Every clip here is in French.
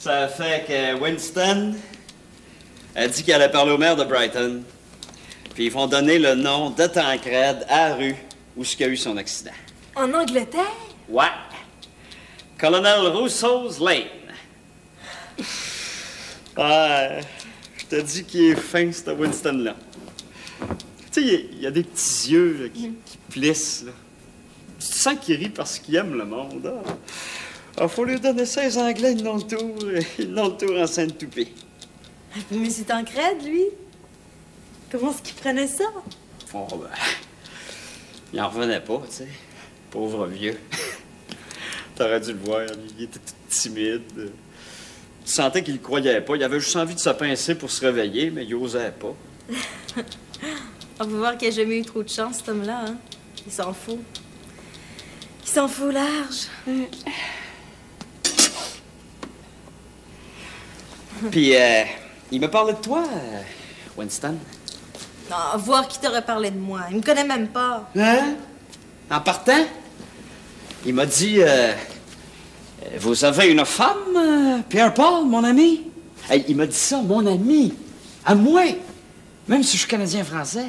Ça fait que Winston a dit qu'il allait parler au maire de Brighton. Puis ils vont donner le nom de Tancred à la rue où il y a eu son accident. En Angleterre? Ouais. Colonel Rousseau's Lane. Ouais. Je te dis qu'il est fin, ce Winston-là. Tu sais, il y a des petits yeux là, qui plissent. Là. Tu sens qu'il rit parce qu'il aime le monde. Ah, faut lui donner ça, les Anglais, ils l'ont le tour. Ils l'ont le tour en Sainte-Toupée. Mais c'est Tancred, lui. Comment est-ce qu'il prenait ça? Oh, ben, il en revenait pas, tu sais. Pauvre vieux. T'aurais dû le voir, il était tout timide. Tu sentais qu'il ne croyait pas. Il avait juste envie de se pincer pour se réveiller, mais il osait pas. On peut voir qu'il n'a jamais eu trop de chance, cet homme-là, hein? Il s'en fout. Il s'en fout large. Puis, il me parlait de toi, Winston. Non, voir qui t'aurait parlé de moi. Il me connaît même pas. Hein? En partant, il m'a dit... vous avez une femme, Pierre-Paul, mon ami? Hey, il m'a dit ça, mon ami. À moi. Même si je suis Canadien-Français.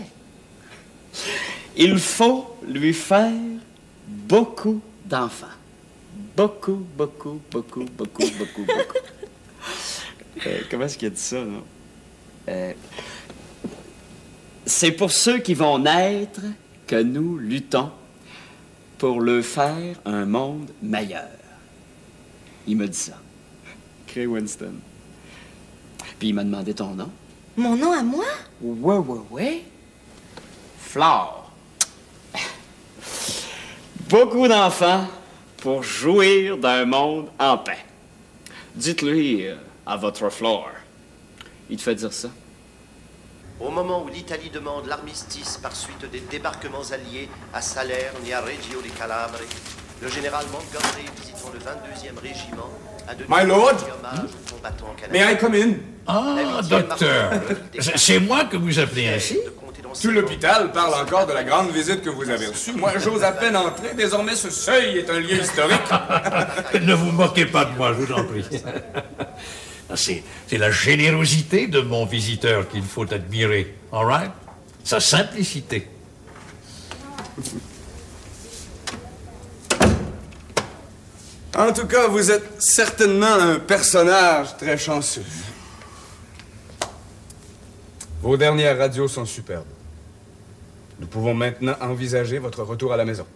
Il faut lui faire beaucoup d'enfants. Beaucoup. Comment est-ce qu'il a dit ça, non? C'est pour ceux qui vont naître que nous luttons pour leur faire un monde meilleur. Il m'a dit ça. Cray Winston. Puis il m'a demandé ton nom. Mon nom à moi? Ouais. Flore. Beaucoup d'enfants pour jouir d'un monde en paix. Dites-lui à votre Flore. Il te fait dire ça. Au moment où l'Italie demande l'armistice par suite des débarquements alliés à Salerne et à Reggio di Calabre, le général Montgomery visitant le 22e régiment a de My lord, hommage aux combattants canadiens. may I come in? Ah, docteur, c'est moi que vous appelez ainsi? Tout l'hôpital parle encore de la grande visite que vous avez reçue. Moi, j'ose à peine entrer. Désormais, ce seuil est un lieu historique. Ne vous moquez pas de moi, je vous en prie. C'est la générosité de mon visiteur qu'il faut admirer, all right? Sa simplicité. En tout cas, vous êtes certainement un personnage très chanceux. Vos dernières radios sont superbes. Nous pouvons maintenant envisager votre retour à la maison.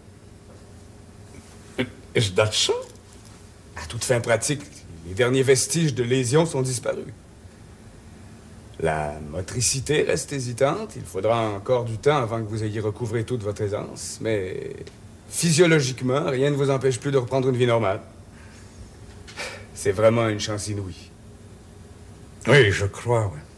Is that so? À toute fin pratique, les derniers vestiges de lésions sont disparus. La motricité reste hésitante. Il faudra encore du temps avant que vous ayez recouvré toute votre aisance. Mais physiologiquement, rien ne vous empêche plus de reprendre une vie normale. C'est vraiment une chance inouïe. Oui, je crois, oui.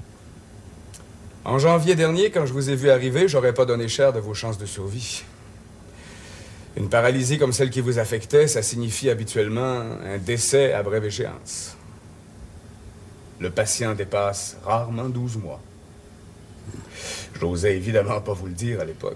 En janvier dernier, quand je vous ai vu arriver, j'aurais pas donné cher de vos chances de survie. Une paralysie comme celle qui vous affectait, ça signifie habituellement un décès à brève échéance. Le patient dépasse rarement 12 mois. J'osais évidemment pas vous le dire à l'époque.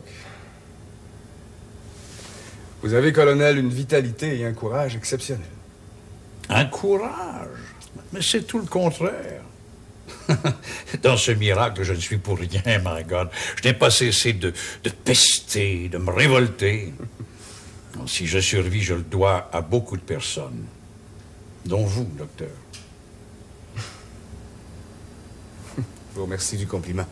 Vous avez, colonel, une vitalité et un courage exceptionnels. Un courage? Mais c'est tout le contraire. Dans ce miracle, je ne suis pour rien, my God. Je n'ai pas cessé de pester, de me révolter. Si je survis, je le dois à beaucoup de personnes, dont vous, docteur. Je vous remercie du compliment.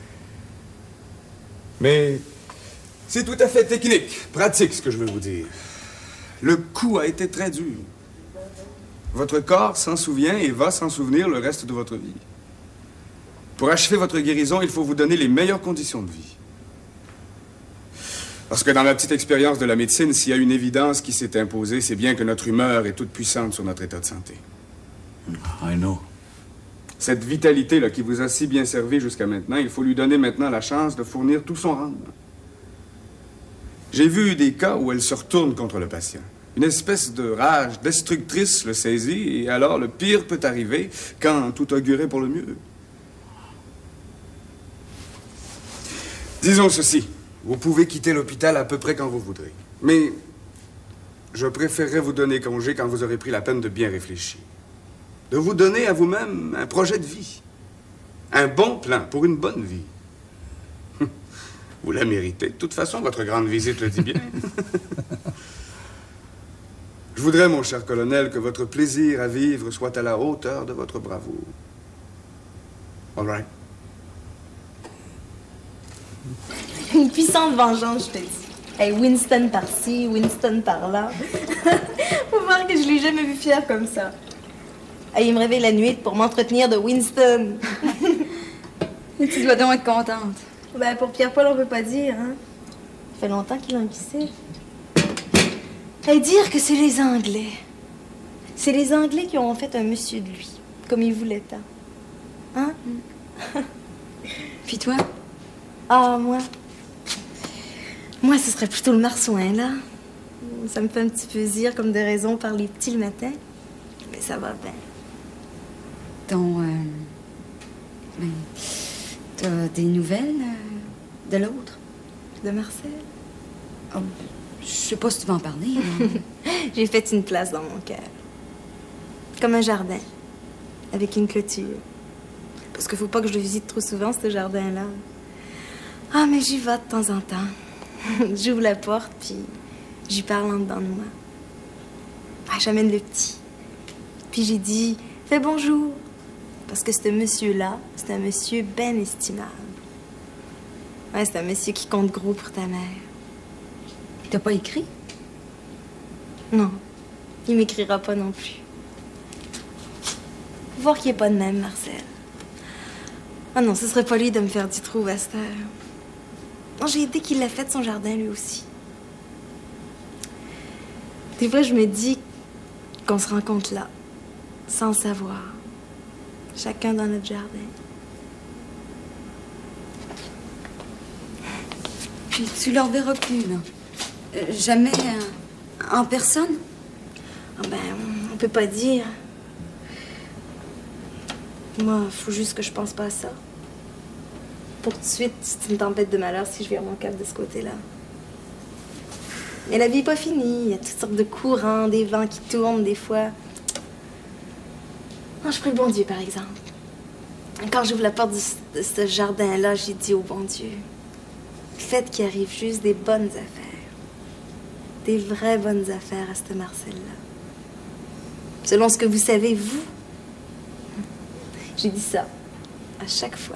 Mais c'est tout à fait technique, pratique, ce que je veux vous dire. Le coup a été très dur. Votre corps s'en souvient et va s'en souvenir le reste de votre vie. Pour achever votre guérison, il faut vous donner les meilleures conditions de vie. Parce que dans ma petite expérience de la médecine, s'il y a une évidence qui s'est imposée, c'est bien que notre humeur est toute puissante sur notre état de santé. I know. Cette vitalité-là qui vous a si bien servi jusqu'à maintenant, il faut lui donner maintenant la chance de fournir tout son rendement. J'ai vu des cas où elle se retourne contre le patient. Une espèce de rage destructrice le saisit, et alors le pire peut arriver quand tout augurait pour le mieux. Disons ceci, vous pouvez quitter l'hôpital à peu près quand vous voudrez. Mais je préférerais vous donner congé quand vous aurez pris la peine de bien réfléchir. de vous donner à vous-même un projet de vie. Un bon plan pour une bonne vie. Vous la méritez. De toute façon, votre grande visite le dit bien. Je voudrais, mon cher colonel, que votre plaisir à vivre soit à la hauteur de votre bravoure. All right? Une puissante vengeance, je te dis. Hey, Winston par-ci, Winston par-là. Faut voir que je l'ai jamais vu fier comme ça. Hey, il me réveille la nuit pour m'entretenir de Winston. Tu dois donc être contente. Ben, pour Pierre-Paul, on peut pas dire, hein. Ça fait longtemps qu'il en glissait. Et dire que c'est les Anglais. C'est les Anglais qui ont fait un monsieur de lui, comme ils voulaient tant. Hein? Puis toi? Ah, moi? Moi, ce serait plutôt le marsouin, là. Ça me fait un petit peu zire comme de raison par les petits le matin. Mais ça va bien. Ben, t'as des nouvelles de l'autre? De Marcel? Oh, je sais pas si tu vas en parler. J'ai fait une place dans mon cœur. Comme un jardin. Avec une clôture. Parce qu'il faut pas que je le visite trop souvent, ce jardin-là. Ah, mais j'y vais de temps en temps. J'ouvre la porte, puis j'y parle en dedans de moi. Ah, j'amène le petit. Puis j'ai dit, fais bonjour. Parce que ce monsieur-là, c'est un monsieur bien estimable. Ouais, c'est un monsieur qui compte gros pour ta mère. T'as pas écrit? Non, il m'écrira pas non plus. Faut voir qu'il est pas de même, Marcel. Ah non, ce serait pas lui de me faire du trou à cette heure. Non, j'ai aidé qu'il l'a fait de son jardin, lui aussi. Des fois, je me dis qu'on se rencontre là, sans le savoir. Chacun dans notre jardin. Puis tu le reverras plus, là. Jamais en personne? Ah ben, on peut pas dire. Moi, faut juste que je pense pas à ça. Pour tout de suite, c'est une tempête de malheur si je vire mon cap de ce côté-là. Mais la vie est pas finie. Il y a toutes sortes de courants, des vents qui tournent des fois. Non, je prie le bon Dieu, par exemple. Quand j'ouvre la porte de ce jardin-là, j'ai dit au bon Dieu, faites qu'il arrive juste des bonnes affaires. Des vraies bonnes affaires à ce Marcel-là. Selon ce que vous savez, vous. J'ai dit ça à chaque fois.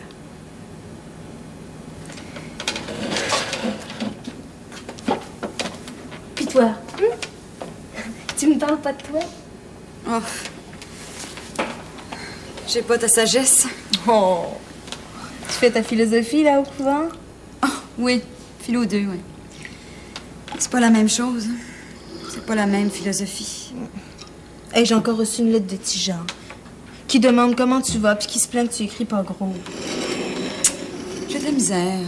Puis toi, tu me parles pas de toi? Oh. J'ai pas ta sagesse. Oh! Tu fais ta philosophie, là, au couvent? Oh, oui. Philo 2, oui. C'est pas la même chose. C'est pas la même philosophie. Hey, j'ai encore reçu une lettre de Tijan qui demande comment tu vas puis qui se plaint que tu écris pas gros. J'ai de la misère.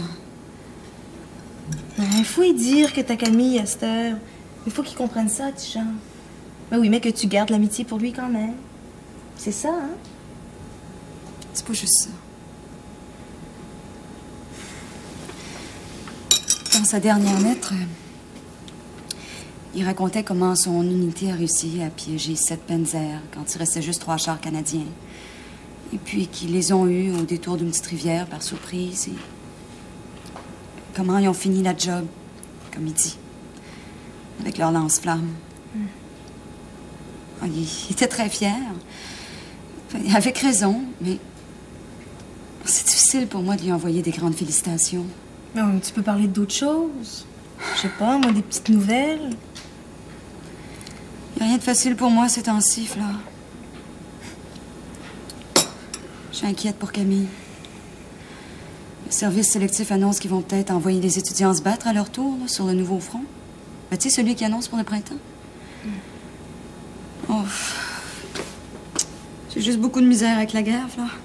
Il faut y dire que t'as Camille à cette heure. Il faut qu'il comprenne ça, Tijan. Ben oui, mais que tu gardes l'amitié pour lui quand même. C'est ça, hein? C'est pas juste ça. Dans sa dernière lettre, il racontait comment son unité a réussi à piéger 7 Panzers quand il restait juste 3 chars canadiens. Et puis qu'ils les ont eus au détour d'une petite rivière par surprise. Et comment ils ont fini la job, comme il dit, avec leur lance-flamme. Il était très fier. Avec raison, mais c'est difficile pour moi de lui envoyer des grandes félicitations. Mais tu peux parler d'autres choses. Je sais pas, moi, des petites nouvelles. Il n'y a rien de facile pour moi ces temps-ci, Flore. Je suis inquiète pour Camille. Le service sélectif annonce qu'ils vont peut-être envoyer les étudiants se battre à leur tour là, sur le nouveau front. Ben, tu sais, celui qui annonce pour le printemps. Oh. J'ai juste beaucoup de misère avec la guerre, Flore.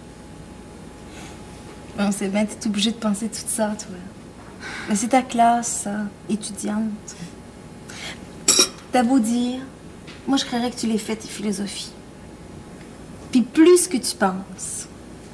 On sait bien, t'es obligée de penser tout ça, toi. Mais c'est ta classe, ça, étudiante. T'as beau dire, moi je croirais que tu l'aies fait, tes philosophies. Puis plus que tu penses.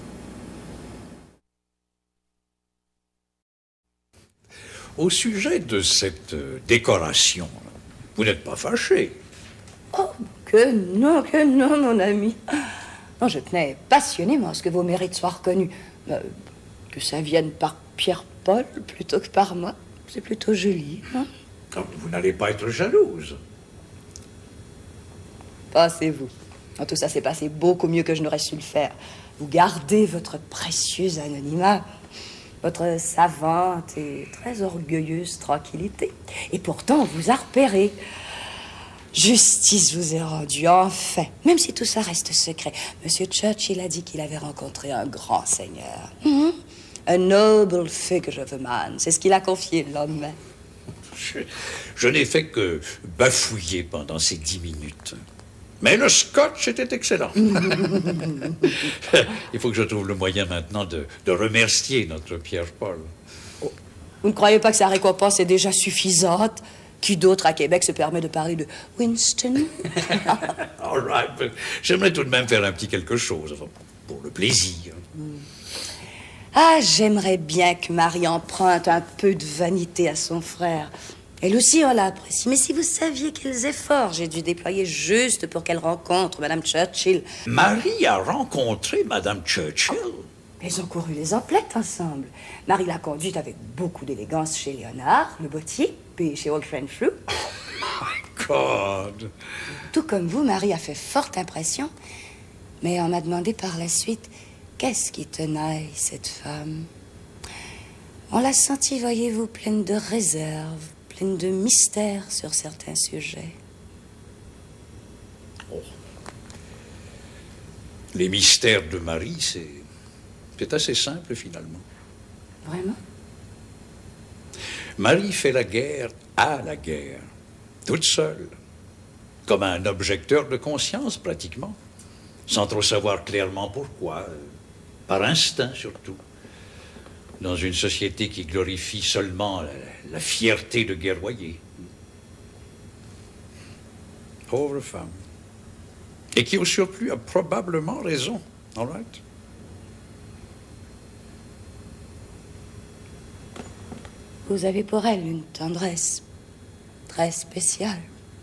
Au sujet de cette décoration, vous n'êtes pas fâché? Oh, que non, mon ami. Non, je tenais passionnément à ce que vos mérites soient reconnus. Que ça vienne par Pierre-Paul plutôt que par moi, c'est plutôt joli, hein? Vous n'allez pas être jalouse. Passez-vous. Tout ça s'est passé beaucoup mieux que je n'aurais su le faire. Vous gardez votre précieux anonymat, votre savante et très orgueilleuse tranquillité. Et pourtant, on vous a repéré. Justice vous est rendue, enfin. Même si tout ça reste secret. Monsieur Churchill a dit qu'il avait rencontré un grand seigneur. A noble figure of a man. C'est ce qu'il a confié le lendemain. Je n'ai fait que bafouiller pendant ces 10 minutes. Mais le scotch était excellent. Il faut que je trouve le moyen maintenant de remercier notre Pierre-Paul. Oh. Vous ne croyez pas que sa récompense est déjà suffisante? Qui d'autre à Québec se permet de parler de Winston? All right, but j'aimerais tout de même faire un petit quelque chose, enfin, pour le plaisir. Ah, j'aimerais bien que Marie emprunte un peu de vanité à son frère. Elle aussi, on l'apprécie. Mais si vous saviez quels efforts j'ai dû déployer juste pour qu'elle rencontre Madame Churchill. Marie a rencontré Madame Churchill? Ils ont couru les emplettes ensemble. Marie l'a conduite avec beaucoup d'élégance chez Léonard, le bottier, puis chez Old Friend Flew. Oh my God! Tout comme vous, Marie a fait forte impression. Mais on m'a demandé par la suite, qu'est-ce qui tenaille cette femme? On l'a sentie, voyez-vous, pleine de réserve, pleine de mystère sur certains sujets. Oh. Les mystères de Marie, c'est assez simple, finalement. Vraiment? Marie fait la guerre à la guerre, toute seule, comme un objecteur de conscience, pratiquement, sans trop savoir clairement pourquoi, par instinct surtout, dans une société qui glorifie seulement la fierté de guerroyer. Pauvre femme. Et qui, au surplus, a probablement raison, all right? Vous avez pour elle une tendresse très spéciale.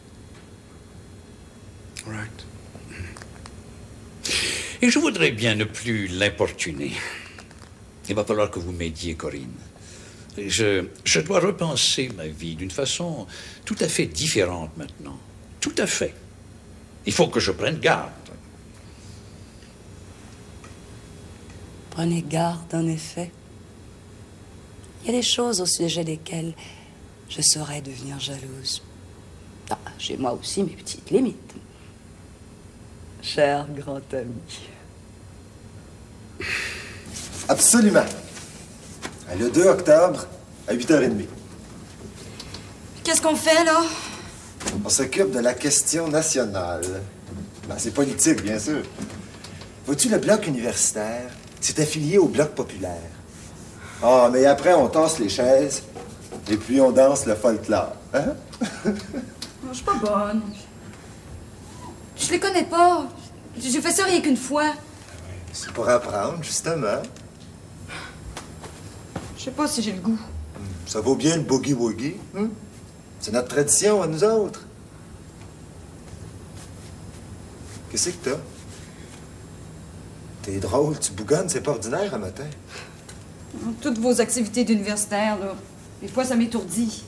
Right. Et je voudrais bien ne plus l'importuner. Il va falloir que vous m'aidiez, Corinne. Je dois repenser ma vie d'une façon tout à fait différente maintenant. Tout à fait. Il faut que je prenne garde. Prenez garde, en effet. Il y a des choses au sujet desquelles je saurais devenir jalouse. Ah, j'ai moi aussi mes petites limites. Cher grand ami. Absolument. Le 2 octobre, à 8h30. Qu'est-ce qu'on fait, là? On s'occupe de la question nationale. Ben, c'est politique, bien sûr. Vois-tu, le bloc universitaire s'est affilié au bloc populaire. Ah, mais après, on tasse les chaises, et puis on danse le folklore. Hein? Je suis pas bonne. Je les connais pas. J'ai fait ça rien qu'une fois. C'est pour apprendre, justement. Je sais pas si j'ai le goût. Ça vaut bien le boogie-woogie. Hein? C'est notre tradition à nous autres. Qu'est-ce que t'as? T'es drôle, tu bougonnes, c'est pas ordinaire un matin. Toutes vos activités d'universitaire, là. Des fois, ça m'étourdit.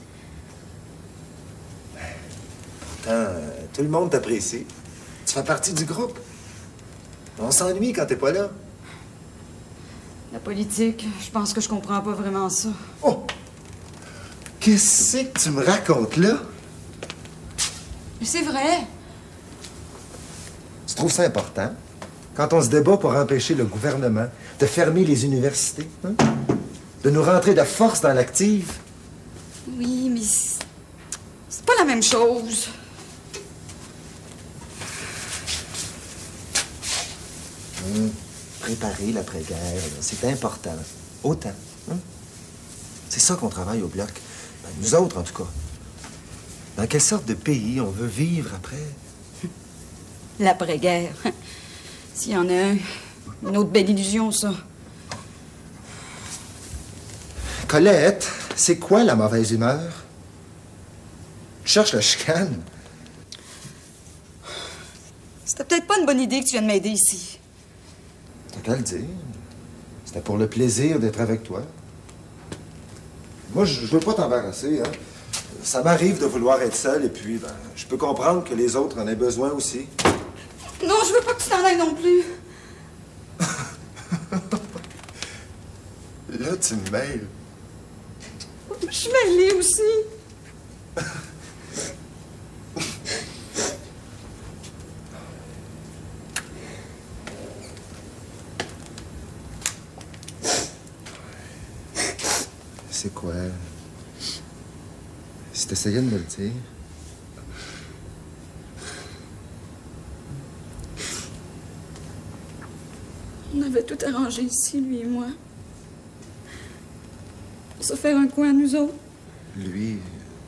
Pourtant, tout le monde t'apprécie. Tu fais partie du groupe. On s'ennuie quand t'es pas là. La politique, je pense que je comprends pas vraiment ça. Oh! Qu'est-ce que tu me racontes là? Mais c'est vrai. Tu trouves ça important? Quand on se débat pour empêcher le gouvernement de fermer les universités, hein? De nous rentrer de force dans l'active? Oui, mais c'est pas la même chose. Préparer l'après-guerre, c'est important. Autant. Hein? C'est ça qu'on travaille au Bloc. Ben, nous autres, en tout cas. Dans quelle sorte de pays on veut vivre après? L'après-guerre. S'il y en a un, une autre belle illusion, ça. Colette, c'est quoi la mauvaise humeur? Tu cherches la chicane? C'était peut-être pas une bonne idée que tu viennes m'aider ici. qu'à le dire. C'était pour le plaisir d'être avec toi. Moi, je veux pas t'embarrasser, hein. Ça m'arrive de vouloir être seul, et puis, ben, je peux comprendre que les autres en aient besoin aussi. Non, je veux pas que tu t'en ailles non plus. Là, tu me mêles. Je suis mêlée aussi. C'est quoi? Si t'essayais de me le dire. On avait tout arrangé ici, lui et moi. Pour se faire un coin à nous autres. Lui...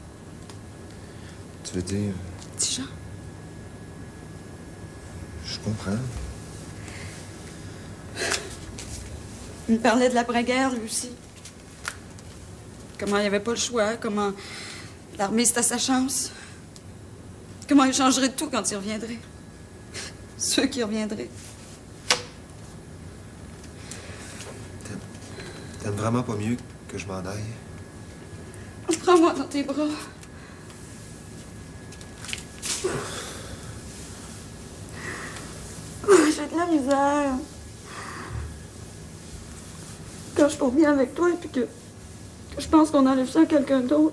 Tu veux dire... Petit Jean. Je comprends. Il me parlait de l'après-guerre, lui aussi. Comment il n'y avait pas le choix, comment l'armée, c'était sa chance. Comment il changerait de tout quand il reviendrait. Ceux qui reviendraient. T'aimes vraiment pas mieux que je m'en aille? Prends-moi dans tes bras. Oh, j'ai de la misère. Quand je suis pas bien avec toi et puis que je pense qu'on enlève ça à quelqu'un d'autre.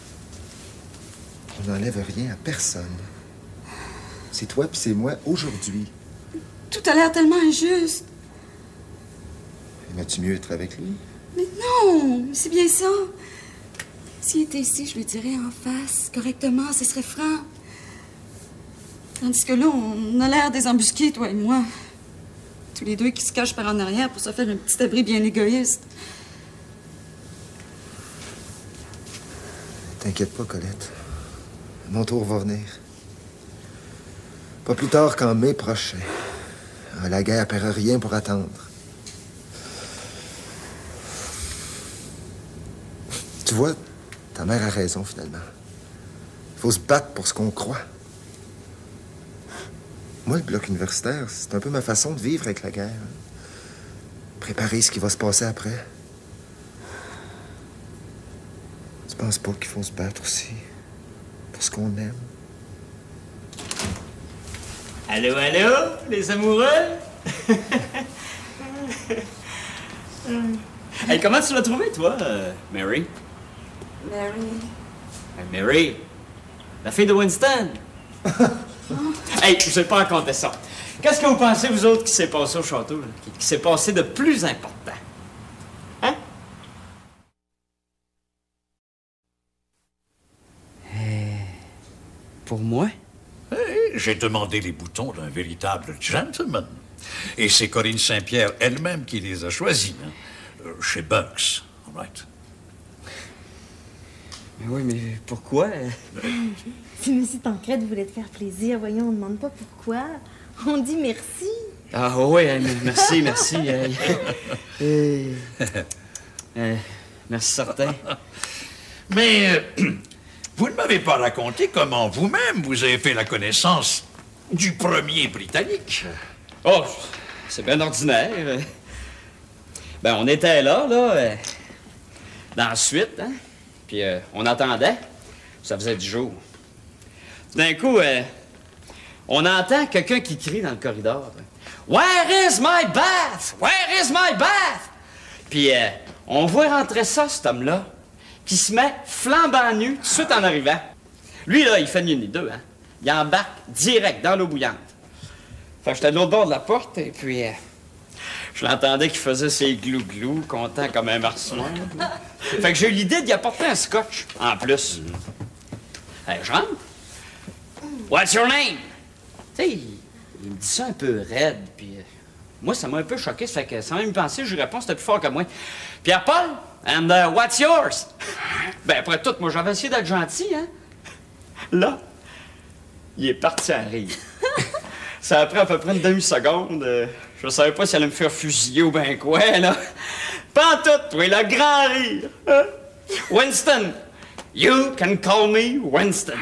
On n'enlève rien à personne. C'est toi puis c'est moi aujourd'hui. Tout a l'air tellement injuste. Aimerais-tu mieux être avec lui? Mais non, c'est bien ça. S'il était ici, je lui dirais en face, correctement, ce serait franc. Tandis que là, on a l'air des embusqués, toi et moi. Tous les deux qui se cachent par en arrière pour se faire un petit abri bien égoïste. T'inquiète pas, Colette. Mon tour va venir. Pas plus tard qu'en mai prochain. La guerre perd rien pour attendre. Tu vois, ta mère a raison, finalement. Il faut se battre pour ce qu'on croit. Moi, le bloc universitaire, c'est un peu ma façon de vivre avec la guerre. Préparer ce qui va se passer après. Tu penses pas qu'il faut se battre aussi pour ce qu'on aime? Allô, allô, les amoureux? Hey, comment tu l'as trouvé, toi, Mary? Mary, la fille de Winston. Hey, je ne vais pas raconter ça. Qu'est-ce que vous pensez, vous autres, qui s'est passé au château, là? Qui s'est passé de plus important? Hein? Pour moi? J'ai demandé les boutons d'un véritable gentleman. Et c'est Corinne Saint-Pierre elle-même qui les a choisis, hein, chez Bucks. All right. Mais oui, mais pourquoi? Si M. Tancrède voulait te faire plaisir, voyons, on ne demande pas pourquoi. On dit merci. Ah oui, merci, merci. Merci certain. Mais vous ne m'avez pas raconté comment vous-même vous avez fait la connaissance du premier Britannique. Oh, c'est bien ordinaire. Ben, on était là, dans la suite, hein? Puis on attendait. Ça faisait du jour. D'un coup, on entend quelqu'un qui crie dans le corridor. « Where is my bath? Where is my bath? » Puis on voit rentrer ça, cet homme-là, qui se met flambant nu tout de suite en arrivant. Lui, là, il fait ni une ni deux, hein? Il embarque direct dans l'eau bouillante. Fait que j'étais de l'autre bord de la porte, et puis je l'entendais qui faisait ses glou-glou, content comme un marsouin. Fait que j'ai eu l'idée d'y apporter un scotch, en plus. Hey, je rentre. What's your name? Tu sais, il me dit ça un peu raide, puis moi, ça m'a un peu choqué, ça fait que sans même y penser, je lui réponds, c'était plus fort que moi. Pierre-Paul, and what's yours? Ben, après tout, moi, j'avais essayé d'être gentil, hein? Là, il est parti à rire. Ça a pris à peu près une demi-seconde. Je savais pas si elle allait me faire fusiller ou ben quoi, là. Pas en tout, pour le grand rire. Hein? Winston, you can call me Winston.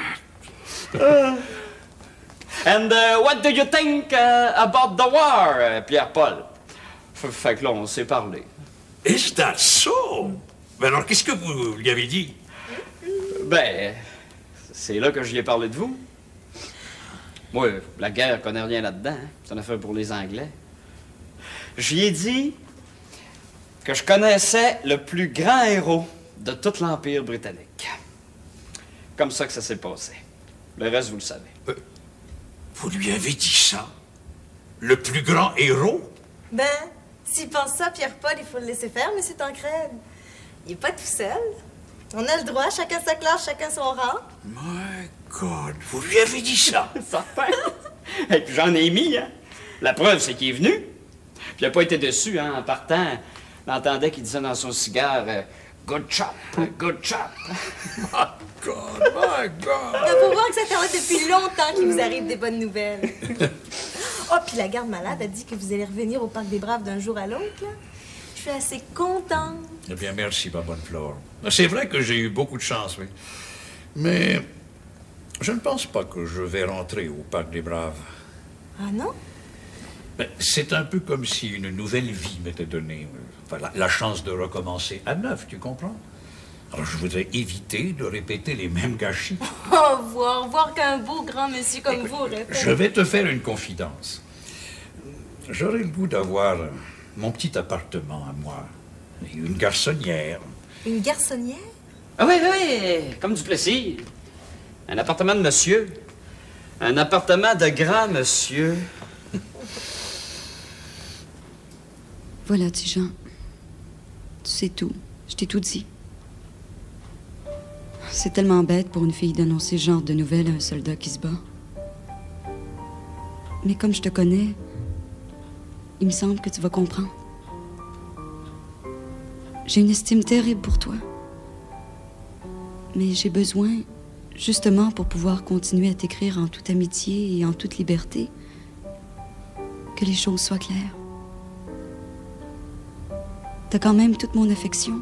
And what do you think about the war, Pierre-Paul? Fait que là, on s'est parlé. Is that so? Ben alors, qu'est-ce que vous lui avez dit? Ben, c'est là que je lui ai parlé de vous. Moi, la guerre, je connais rien là-dedans. Hein. C'est une affaire pour les Anglais. J'y ai dit que je connaissais le plus grand héros de tout l'Empire britannique. Comme ça que ça s'est passé. Le reste, vous le savez. Vous lui avez dit ça? Le plus grand héros? Ben, s'il pense ça, Pierre-Paul, il faut le laisser faire, mais c'est Tancrède. Il est pas tout seul. On a le droit, chacun sa classe, chacun son rang. My God, vous lui avez dit ça? Certain. Et puis j'en ai mis, hein. La preuve, c'est qu'il est venu. Puis il n'a pas été déçu, hein. En partant, on entendait qu'il disait dans son cigare good chop, good chop. My God, my God. Il faut voir que ça fait depuis longtemps qu'il vous arrive des bonnes nouvelles. Oh, puis la garde malade a dit que vous allez revenir au Parc des Braves d'un jour à l'autre, là. Je suis assez contente. Eh bien, merci, ma bonne Flore. C'est vrai que j'ai eu beaucoup de chance, oui. Mais je ne pense pas que je vais rentrer au Parc des Braves. Ah non? Ben, c'est un peu comme si une nouvelle vie m'était donnée. Enfin, la chance de recommencer à neuf, tu comprends? Alors, je voudrais éviter de répéter les mêmes gâchis. Voir qu'un beau grand monsieur comme Écoute, vous répète. Je vais te faire une confidence. J'aurais le goût d'avoir mon petit appartement à moi. Et une garçonnière. Une garçonnière? Ah oui, oui, comme du Plessis. Un appartement de monsieur. Un appartement de grand monsieur. Voilà, petit Jean. Tu sais tout. Je t'ai tout dit. C'est tellement bête pour une fille d'annoncer ce genre de nouvelles à un soldat qui se bat. Mais comme je te connais, il me semble que tu vas comprendre. J'ai une estime terrible pour toi. Mais j'ai besoin, justement pour pouvoir continuer à t'écrire en toute amitié et en toute liberté, que les choses soient claires. T'as quand même toute mon affection.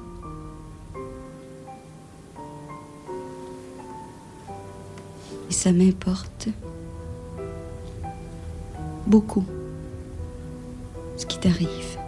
Et ça m'importe beaucoup ce qui t'arrive.